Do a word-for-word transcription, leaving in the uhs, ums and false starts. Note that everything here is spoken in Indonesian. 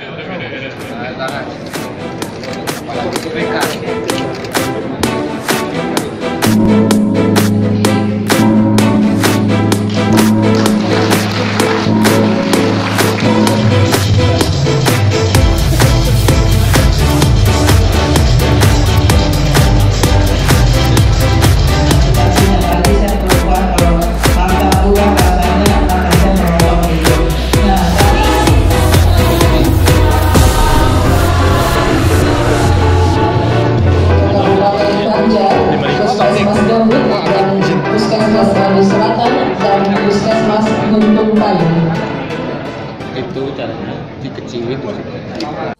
Tangan. Apalagi berikan. Puskesmas Bali Selatan dan Puskesmas Guntung Kayu. Itu caranya dikecilin terus.